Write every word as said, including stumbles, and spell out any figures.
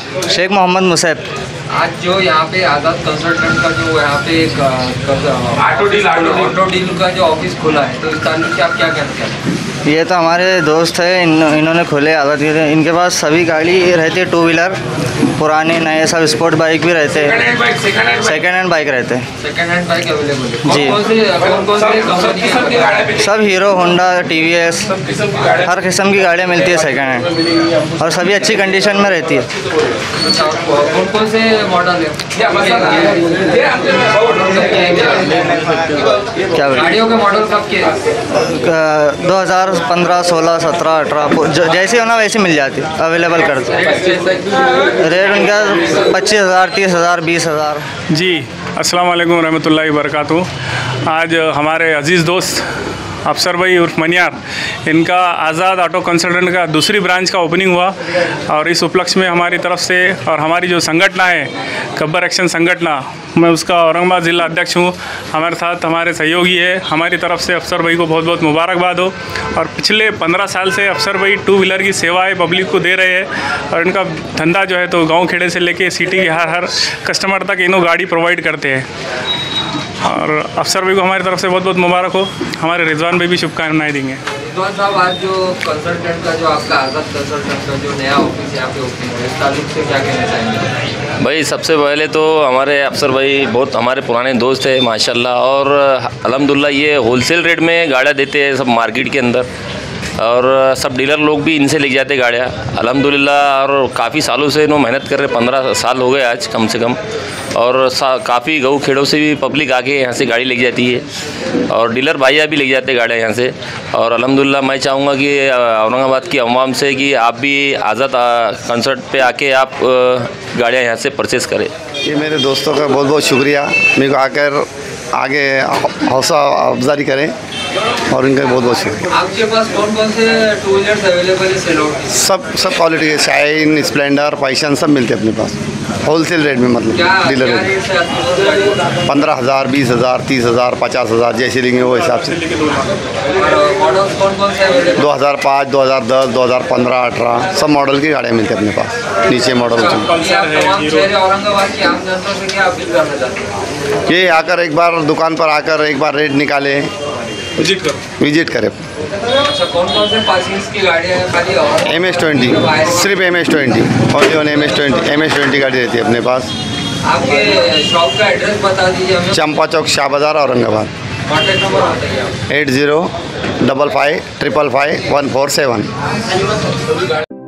शेख मोहम्मद मुसैब। आज जो यहाँ पे आज़ाद कंसल्टेंट का जो यहाँ पे एक ऑटो डील ऑटो डील का जो ऑफिस खुला है, तो इस ताल्लुक से आप क्या कहते हैं? ये तो हमारे दोस्त है, इन इन्होंने खोले आज़ाद के। इनके पास सभी गाड़ी रहती है, टू व्हीलर, पुराने नए सब स्पोर्ट बाइक भी रहते हैं, सेकेंड हैंड बाइक रहते हैं। सेकेंड हैंड बाइक अवेलेबल है जी। कौन से कौन कौन से कंपनी के? सब Hero, Honda, T V S, हर किस्म की गाड़ियाँ मिलती है सेकेंड हैंड, और सभी अच्छी कंडीशन में रहती है। कौन कौन से मॉडल है? क्या गाड़ियों के मॉडल कब के? दो हज़ार पंद्रह, सोलह, सत्रह, अठारह, जैसी होना वैसी मिल जाती है, अवेलेबल करते हैं। रेट उनका पच्चीस हज़ार, तीस हज़ार, बीस हज़ार। जी, अस्सलाम वालेकुम रहमतुल्लाहि वबरकातुहू। आज हमारे अज़ीज़ दोस्त अफसर भाई उर्फ मनियार, इनका आज़ाद ऑटो कंसल्टेंट का दूसरी ब्रांच का ओपनिंग हुआ, और इस उपलक्ष्य में हमारी तरफ से और हमारी जो संगठना है गब्बर एक्शन संगठना, मैं उसका औरंगाबाद ज़िला अध्यक्ष हूँ। हमारे साथ हमारे सहयोगी है, हमारी तरफ से अफसर भाई को बहुत बहुत मुबारकबाद हो। और पिछले पंद्रह साल से अफसर भाई टू व्हीलर की सेवाएं पब्लिक को दे रहे हैं, और इनका धंधा जो है तो गाँव खेड़े से लेके सिटी के हर हर कस्टमर तक इन्हों गाड़ी प्रोवाइड करते हैं। और अफसर भाई को हमारी तरफ से बहुत बहुत मुबारक हो। हमारे रिजवान भाई भी शुभकामनाएं देंगे। रिजवान साहब, आज जो कंसल्टेंट का जो आपका आज़ाद कंसल्टेंट का जो नया ऑफिस यहाँ पे ओपनिंग है, इस ताल्लुक से क्या कहना चाहेंगे? भाई सबसे पहले तो हमारे अफसर भाई बहुत हमारे पुराने दोस्त हैं माशाल्लाह, और अल्हम्दुलिल्लाह ये होलसेल रेट में गाड़ियाँ देते हैं सब मार्केट के अंदर, और सब डीलर लोग भी इनसे ले जाते गाड़ियाँ अल्हम्दुलिल्लाह। और काफ़ी सालों से इन्होंने मेहनत कर रहे, पंद्रह साल हो गए आज कम से कम, और काफ़ी गऊ खेड़ों से भी पब्लिक आके यहाँ से गाड़ी ले जाती है, और डीलर भाइया भी ले जाते गाड़ियाँ यहाँ से। और अल्हम्दुलिल्लाह मैं चाहूँगा कि औरंगाबाद की अवाम से कि आप भी आज़ाद कंसर्ट पे आके आप गाड़ियाँ यहाँ से परचेज़ करें। ये मेरे दोस्तों का बहुत बहुत शुक्रिया, मेरे को आकर आगे हौसला अफजारी करें, और इनका बहुत बहुत शुक्रिया। आपके पास कौन कौन से टू व्हीलर्स अवेलेबल है सेलोर? सब सब क्वालिटी के शाइन, स्प्लेंडर, पैशन सब मिलते हैं अपने पास होलसेल रेट में, मतलब डीलर रेट। पंद्रह हज़ार, बीस हज़ार, तीस हज़ार, पचास हज़ार, जैसे लेंगे वो हिसाब से। मॉडल्स कौन कौन से अवेलेबल? दो हज़ार पाँच, दो हज़ार दस, दो हज़ार पंद्रह, अठारह सब मॉडल की गाड़ियाँ मिलती हैं अपने पास, नीचे मॉडल। औरंगाबाद की आम जनता से क्या अपील करना चाहते हैं? ये आकर एक बार दुकान पर आकर एक बार रेट निकाले, विजिट करो विजिट करें। अच्छा, कौन कौन से पासिंग्स की गाड़ियाँ हैं? खाली एम एस ट्वेंटी, सिर्फ M S twenty, only one M S twenty, M S twenty गाड़ी रहती है अपने पास। आपके शॉप का एड्रेस बता दीजिए हमें। चंपा चौक, शाह बाज़ार, औरंगाबाद। कॉन्टैक्ट नंबर बताइए आप। Eight zero double five triple five one four seven.